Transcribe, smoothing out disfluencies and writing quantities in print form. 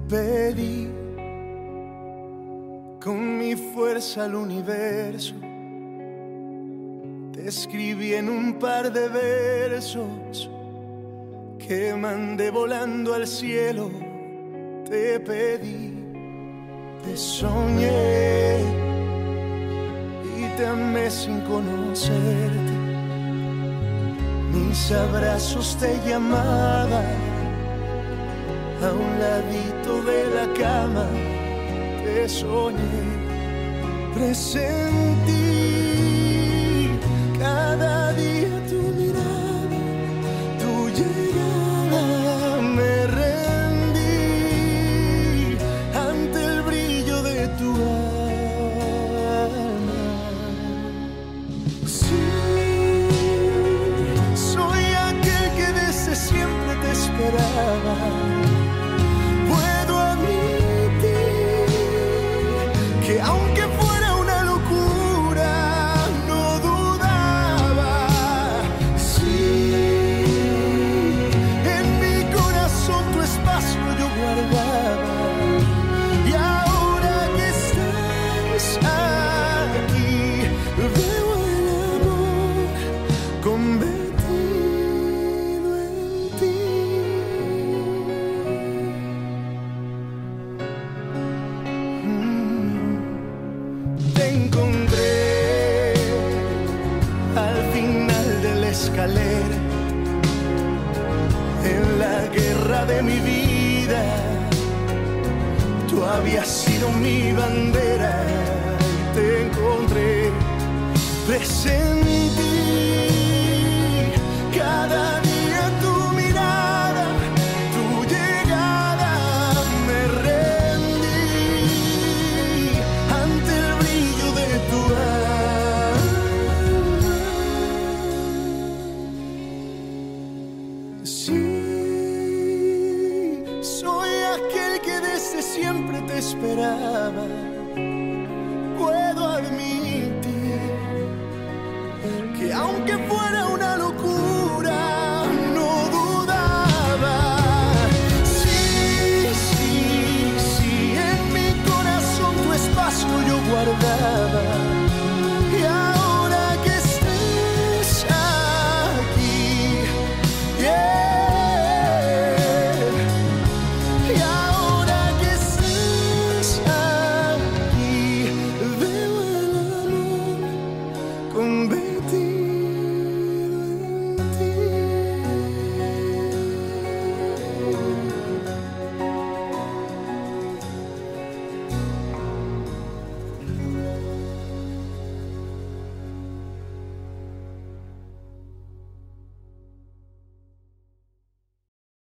pedí con mi fuerza al universo. Te escribí en un par de versos que mandé volando al cielo. Te pedí, te soñé y te amé sin conocerte. Mis abrazos te llamaban a un ladito de la cama. Te soñé, presentí cada día tu mirada, tu llegada. Me rendí ante el brillo de tu alma. Sí, soy aquel que desde siempre te esperaba. Puedo admitir que aunque fuera una locura, no dudaba. Sí, en mi corazón tu espacio yo guardaba. Y ahora que estás aquí, veo el amor convertido en ti. Te encontré al final de la escalera, en la guerra de mi vida. Tú habías sido mi bandera y te encontré. Presentí cada día tu mirada, tu llegada. Me rendí ante el brillo de tu alma. Sí, soy aquel que desde siempre te esperaba. Puedo admitir que aunque fuera